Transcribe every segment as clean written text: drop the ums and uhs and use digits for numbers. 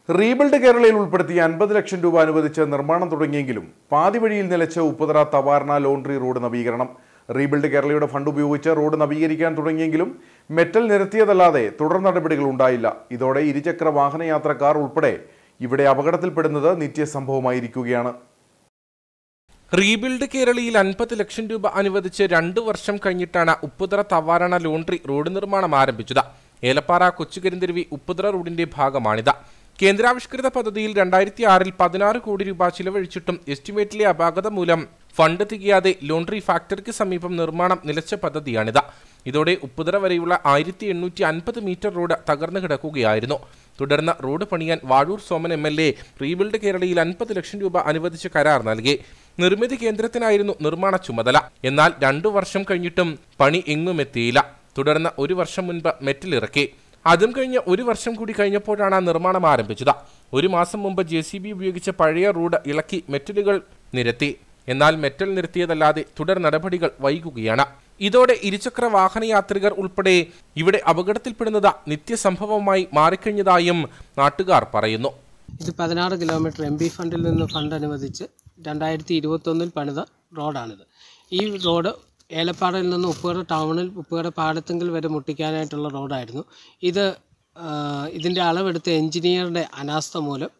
Rebuild കേരളയിൽ ഉൾപ്പെടുത്തിയ 50 ലക്ഷം രൂപ അനുവദിച്ച് നിർമ്മാണം തുടങ്ങിയെങ്കിലും പാതി വഴിയിൽ നിലച്ച ഉപ്പുതറ തവാർണ ലോണ്ടറി റോഡ് നവീകരണം. റീബിൽഡ് കേരളയുടെ ഫണ്ട് ഉപയോഗിച്ച് റോഡ് നവീകരിക്കാൻ തുടങ്ങിയെങ്കിലും മെറ്റൽ നിരത്തിയതല്ലാതെ തുടർ നടപടികൾ ഉണ്ടായില്ല. ഇതോടെ ഇരുചക്ര വാഹനയാത്രക്കാർ ഉൾപ്പെടെ ഇവിടെ അപകടത്തിൽപ്പെടുന്നത് നിത്യസംഭവമായിരിക്കുകയാണ്. റീബിൽഡ് കേരളയിൽ 50 ലക്ഷം രൂപ അനുവദിച്ച് 2 വർഷം കഴിഞ്ഞിട്ടാണ് ഉപ്പുതറ തവാരണ ലോണ്ടറി റോഡ് നിർമ്മാണം ആരംഭിച്ചത്. ഏലപ്പാറ കൊച്ചുകരിന്തിരുവി ഉപ്പുതറ റോഡിന്റെ ഭാഗമാണിത്. കേന്ദ്രാവിഷ്കൃത പദ്ധതിയിൽ 2006-ൽ 16 കോടി രൂപ ചിലവഴിച്ചിട്ടും എസ്റ്റിമേറ്റിലെ അപാകത മൂലം ഫണ്ട് തികയാതെ ലോണ്ടറി ഫാക്ടറിക്ക് സമീപം നിർമ്മാണം നിലച്ച പദ്ധതിയാണിത്. ഇതോടെ ഉപ്പുതറ വരെയുള്ള 1850 മീറ്റർ റോഡ് തകർന്നു കിടക്കുകയായിരുന്നു. തുടർന്ന് റോഡ് പണിയാൻ വാഴൂർ സോമൻ MLA റീബിൽഡ് കേരളയിൽ 50 ലക്ഷം രൂപ അനുവദിച്ച് കരാർ നൽകി. നിർമ്മിതി കേന്ദ്രത്തിനായിരുന്നു നിർമ്മാണ ചുമതല. എന്നാൽ 2 വർഷം കഴിഞ്ഞിട്ടും പണി എങ്ങുമെത്തിയില്ല. തുടർന്ന് 1 വർഷം മുൻപ് മെറ്റൽ ഇറക്കി. അതും കഴിഞ്ഞ് 1 വർഷം കൂടി കഴിഞ്ഞപ്പോഴാണ് നിർമ്മാണം ആരംഭിച്ചത്. 1 മാസം മുമ്പ് JCB ഉപയോഗിച്ച് പഴയ റോഡ് ഇളക്കി മെറ്റലുകൾ നിരത്തി. എന്നാൽ മെറ്റൽ നിരത്തിയതല്ലാതെ തുടർ നടപടികൾ വൈകുകയാണ്. ഇതോടെ ഇരുചക്ര വാഹനയാത്രികർ ഉൾപ്പെടെ ഇവിടെ അപകടത്തിൽപ്പെടുന്നത് നിത്യസംഭവമായി മാറിക്കഴിഞ്ഞതായും നാട്ടുകാർ പറയുന്നു. ഇത് 16 കിലോമീറ്റർ MB ഫണ്ടിൽ നിന്ന് ഫണ്ട് അനുവദിച്ച് 2021-ൽ പണിത റോഡാണിത്. ഈ റോഡ് ഏലപ്പാറയിൽ നിന്ന് ഉപ്പുതറ ടൗണിൽ ഉപ്പുതറ പാടത്തെങ്കിൽ വരെ മുട്ടിക്കാനായിട്ടുള്ള റോഡായിരുന്നു. ഇതിൻ്റെ അളവെടുത്ത എഞ്ചിനീയറുടെ അനാസ്ഥ മൂലം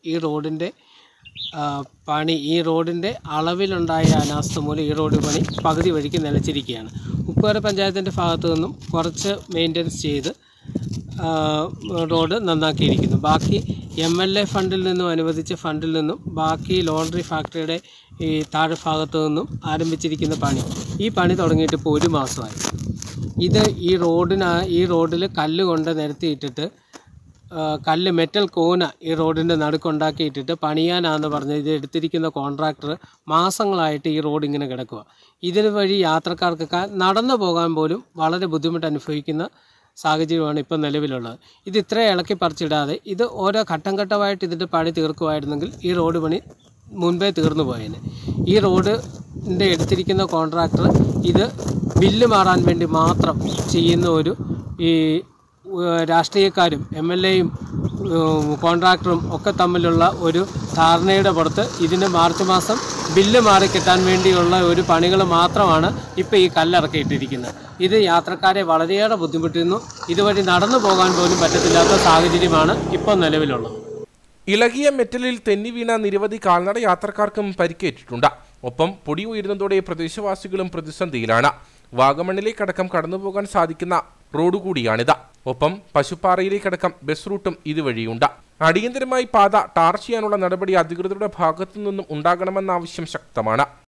ഈ റോഡിൻ്റെ അളവിലുണ്ടായ അനാസ്ഥ മൂലം ഈ റോഡ് പണി പകുതി വഴിക്ക് നിലച്ചിരിക്കുകയാണ്. ഉപ്പുതറ പഞ്ചായത്തിൻ്റെ ഭാഗത്തു നിന്നും കുറച്ച് മെയിൻ്റനൻസ് ചെയ്ത് റോഡ് നന്നാക്കിയിരിക്കുന്നു. ബാക്കി MLA ഫണ്ടിൽ നിന്നും അനുവദിച്ച ഫണ്ടിൽ നിന്നും ബാക്കി ലോണ്ടറി ഫാക്ടറിയുടെ ഈ താഴെ ഭാഗത്തു നിന്നും ആരംഭിച്ചിരിക്കുന്ന ഈ പണി തുടങ്ങിയിട്ട് ഇപ്പോൾ 1 മാസമായി. ഈ റോഡിൽ കല്ല് കൊണ്ട് നിരത്തിയിട്ടിട്ട് മെറ്റൽ കോന ഈ റോഡിൻ്റെ നടുക്കുണ്ടാക്കിയിട്ടിട്ട് പണിയാനാണെന്ന് പറഞ്ഞ് ഇത് എടുത്തിരിക്കുന്ന കോൺട്രാക്ടർ മാസങ്ങളായിട്ട് ഈ റോഡ് ഇങ്ങനെ കിടക്കുക. ഇതിന് വഴി യാത്രക്കാർക്കൊക്കെ നടന്നു പോകാൻ പോലും വളരെ ബുദ്ധിമുട്ട് അനുഭവിക്കുന്ന സാഹചര്യമാണ് ഇപ്പോൾ നിലവിലുള്ളത്. ഇത് ഇത്ര ഇളക്കി പറിച്ചിടാതെ ഇത് ഓരോ ഘട്ടം ഘട്ടമായിട്ട് ഇതിൻ്റെ പണി തീർക്കുമായിരുന്നെങ്കിൽ ഈ റോഡ് പണി മുൻപേ തീർന്നു പോയേനെ. ഈ റോഡിൻ്റെ എടുത്തിരിക്കുന്ന കോൺട്രാക്ടർ ഇത് ബില്ല് മാറാൻ വേണ്ടി മാത്രം ചെയ്യുന്ന ഈ രാഷ്ട്രീയക്കാരും MLAയും കോൺട്രാക്ടറും ഒക്കെ തമ്മിലുള്ള ഒരു ധാരണയുടെ പുറത്ത് ഇതിന് മാർച്ച് മാസം ബില്ല് മാറി കിട്ടാൻ വേണ്ടിയുള്ള ഒരു പണികൾ മാത്രമാണ് ഇപ്പോൾ ഈ കല്ലിറക്കിയിട്ടിരിക്കുന്നത്. ഇത് യാത്രക്കാരെ വളരെയേറെ ബുദ്ധിമുട്ടുന്നു. ഇതുവഴി നടന്നു പോകാൻ പോലും പറ്റത്തില്ലാത്ത സാഹചര്യമാണ് ഇപ്പോൾ നിലവിലുള്ളത്. ഇളകിയ മെറ്റലിൽ തെന്നി വീണ നിരവധി കാൽനട യാത്രക്കാർക്കും പരിക്കേറ്റിട്ടുണ്ട്. ഒപ്പം പൊടി ഉയരുന്നതോടെ പ്രദേശവാസികളും പ്രതിസന്ധിയിലാണ്. വാഗമണ്ണിലേക്കടക്കം കടന്നുപോകാൻ സാധിക്കുന്ന റോഡ് കൂടിയാണിത്. ഒപ്പം പശുപ്പാറയിലേക്കടക്കം ബസ് റൂട്ടും ഇതുവഴിയുണ്ട്. അടിയന്തരമായി പാത ടാർ ചെയ്യാനുള്ള നടപടി അധികൃതരുടെ ഭാഗത്തു നിന്നും ഉണ്ടാകണമെന്ന ആവശ്യം ശക്തമാണ്.